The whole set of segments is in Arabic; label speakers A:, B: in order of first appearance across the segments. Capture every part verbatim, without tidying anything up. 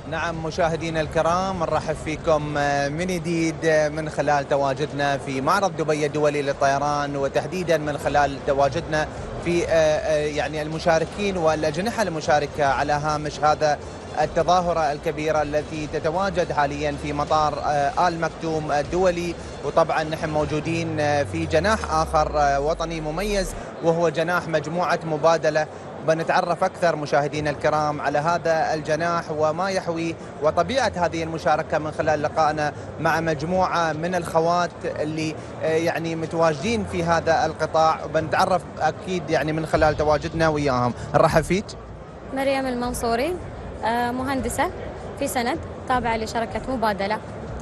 A: نعم مشاهدينا الكرام، نرحب فيكم من جديد من خلال تواجدنا في معرض دبي الدولي للطيران، وتحديدا من خلال تواجدنا في يعني المشاركين والأجنحة المشاركة على هامش هذا التظاهرة الكبيرة التي تتواجد حاليا في مطار آل مكتوم الدولي. وطبعا نحن موجودين في جناح آخر وطني مميز وهو جناح مجموعة مبادلة. بنتعرف أكثر مشاهدينا الكرام على هذا الجناح وما يحوي وطبيعة هذه المشاركة من خلال لقائنا مع مجموعة من الخوات اللي يعني متواجدين في هذا القطاع، وبنتعرف أكيد يعني من خلال تواجدنا وياهم. نرحب فيك.
B: مريم المنصوري، مهندسة في سند تابعة لشركة مبادلة.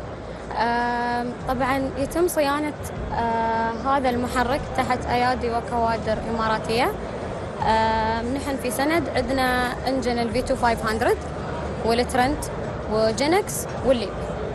B: طبعا يتم صيانة هذا المحرك تحت أيادي وكوادر إماراتية. نحن في سند عندنا انجن الفي تو خمسمية والترنت وجينكس والليب.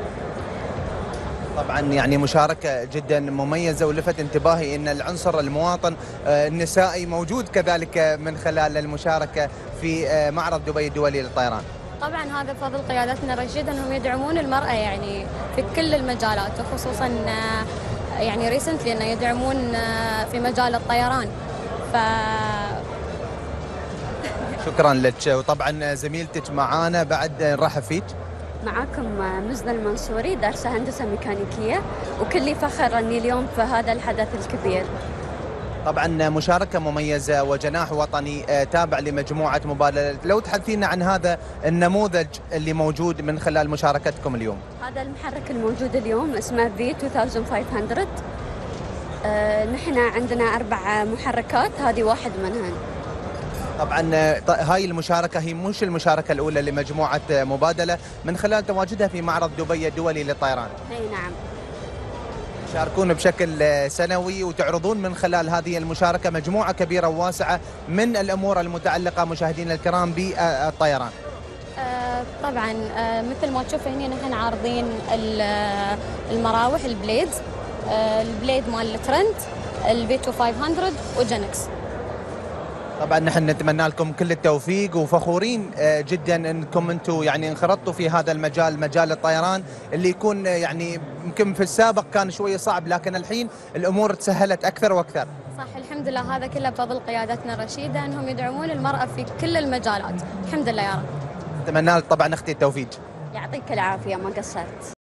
A: طبعا يعني مشاركة جدا مميزة، ولفت انتباهي ان العنصر المواطن النسائي موجود كذلك من خلال المشاركة في معرض دبي الدولي للطيران.
B: طبعا هذا بفضل قيادتنا الرشيدة انهم يدعمون المرأة يعني في كل المجالات، وخصوصا يعني ريسنتلي انه يدعمون في مجال الطيران. ف
A: شكرا لك. وطبعا زميلتك معانا بعد، نرحب فيك.
C: معاكم مجدة المنصوري، دارسة هندسة ميكانيكية، وكلي فخر أني اليوم في هذا الحدث الكبير.
A: طبعا مشاركة مميزة وجناح وطني تابع لمجموعة مبادلة. لو تحدثينا عن هذا النموذج اللي موجود من خلال مشاركتكم اليوم.
C: هذا المحرك الموجود اليوم اسمه في تو خمسمية. أه نحن عندنا أربع محركات، هذه واحد منها.
A: طبعا هاي المشاركة هي مش المشاركة الأولى لمجموعة مبادلة من خلال تواجدها في معرض دبي الدولي للطيران.
C: اي نعم.
A: تشاركون بشكل سنوي وتعرضون من خلال هذه المشاركة مجموعة كبيرة وواسعة من الأمور المتعلقة مشاهدينا الكرام بالطيران.
B: آه طبعا آه مثل ما تشوف هنا نحن عارضين المراوح البليد، آه البليد مال الترنت، الفي تو خمسمية وجينكس.
A: طبعا نحن نتمنى لكم كل التوفيق، وفخورين جدا انكم انتم يعني انخرطتوا في هذا المجال، مجال الطيران اللي يكون يعني يمكن في السابق كان شويه صعب، لكن الحين الامور تسهلت اكثر واكثر.
B: صح، الحمد لله، هذا كله بفضل قيادتنا الرشيده انهم يدعمون المراه في كل المجالات. الحمد لله يا رب.
A: نتمنى لك طبعا اختي التوفيق.
C: يعطيك العافيه، ما قصرت.